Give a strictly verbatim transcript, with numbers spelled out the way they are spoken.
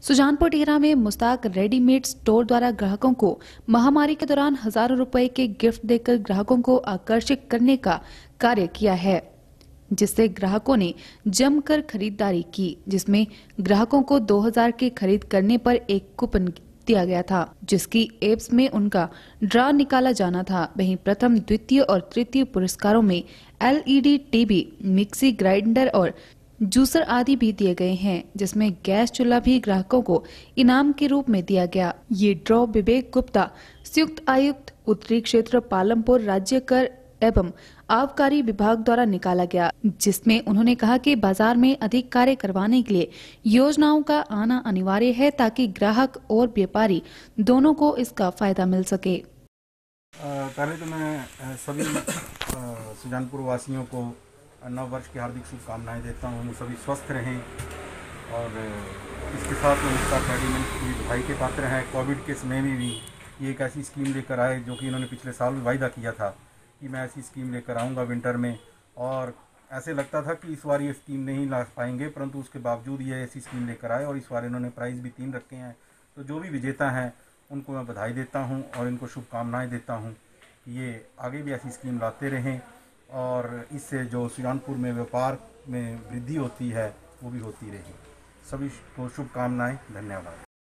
सुजानपुर टिहरा में Mushtaq readymade store द्वारा ग्राहकों को महामारी के दौरान हजारों रुपए के गिफ्ट देकर ग्राहकों को आकर्षित करने का कार्य किया है, जिससे ग्राहकों ने जमकर खरीदारी की, जिसमें ग्राहकों को दो हज़ार के खरीद करने पर एक कूपन दिया गया था, जिसकी एप्स में उनका ड्रा निकाला जाना था। वहीं प्रथम, द्वितीय और तृतीय पुरस्कारों में एलईडी टीवी, मिक्सी ग्राइंडर और जूसर आदि भी दिए गए हैं, जिसमें गैस चूल्हा भी ग्राहकों को इनाम के रूप में दिया गया। ये ड्रॉ विवेक गुप्ता, संयुक्त आयुक्त उत्तरी क्षेत्र पालमपुर, राज्य कर एवं आबकारी विभाग द्वारा निकाला गया, जिसमें उन्होंने कहा कि बाजार में अधिक कार्य करवाने के लिए योजनाओं का आना अनिवार्य है, ताकि ग्राहक और व्यापारी दोनों को इसका फायदा मिल सके। पहले तो मैं सभी सुजानपुर वासियों को नव वर्ष की हार्दिक शुभकामनाएं देता हूँ। सभी स्वस्थ रहें और इसके साथ में मुस्ताक रेडीमेड की बधाई के पात्र हैं। कोविड के समय में भी ये एक ऐसी स्कीम लेकर आए जो कि इन्होंने पिछले साल भी वायदा किया था कि मैं ऐसी स्कीम लेकर आऊँगा विंटर में, और ऐसे लगता था कि इस बार ये स्कीम नहीं ला पाएंगे, परंतु उसके बावजूद ये ऐसी स्कीम लेकर आए और इस बार इन्होंने प्राइज़ भी तीन रखे हैं। तो जो भी विजेता हैं उनको मैं बधाई देता हूँ और इनको शुभकामनाएँ देता हूँ कि ये आगे भी ऐसी स्कीम लाते रहें और इससे जो सुजानपुर में व्यापार में वृद्धि होती है वो भी होती रही। सभी को शुभकामनाएं। धन्यवाद।